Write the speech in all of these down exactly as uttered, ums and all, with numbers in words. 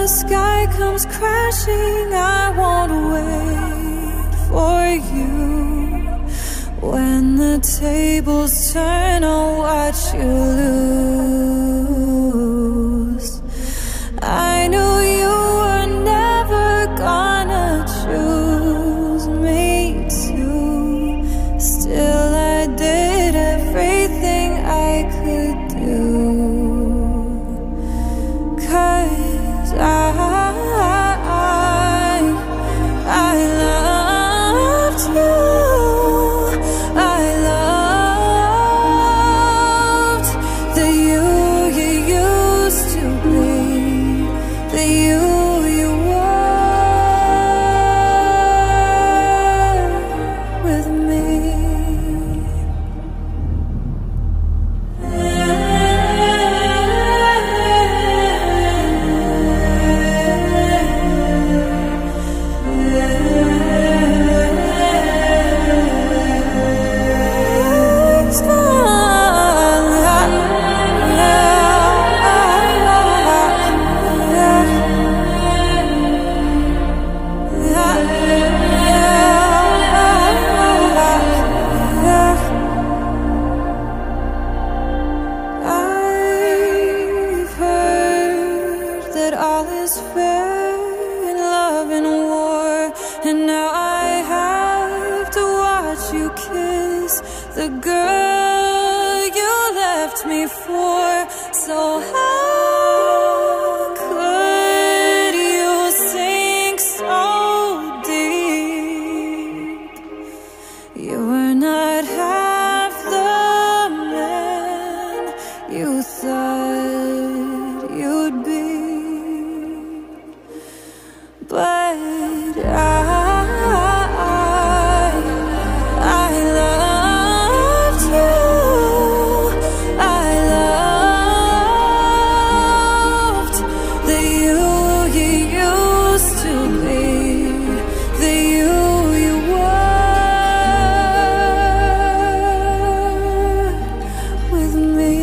the sky comes crashing, I won't wait for you. When the tables turn, I'll watch you lose. I knew you were never gonna choose me too. Still I did everything I could do, 'cause I, I loved you. I loved the you you used to be, the you you were with me. I've heard that all is fair in love and war, and now I have to watch you kiss the girl you left me for. So how could you sink so deep? You were not half the man you thought you'd be, but I, I loved you. I loved the you you used to be, the you you were with me.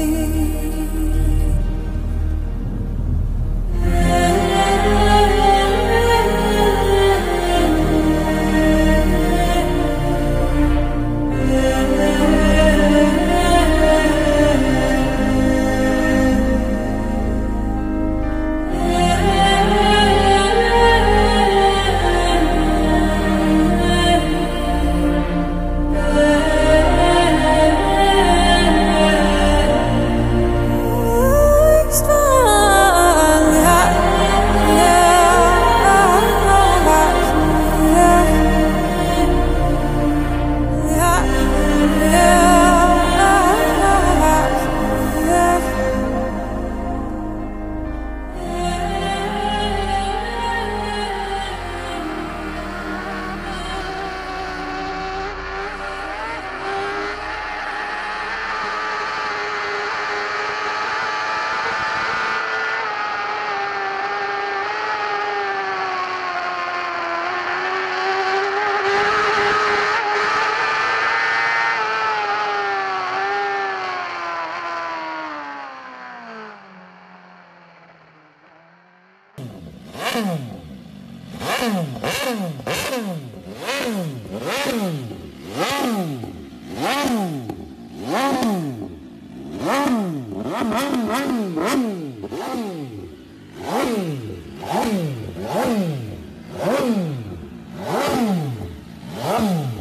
Rum, rum, rum, rum, rum, rum, rum.